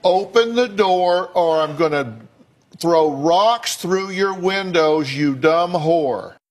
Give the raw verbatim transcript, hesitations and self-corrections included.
Open the door or I'm going to throw rocks through your windows, you dumb whore.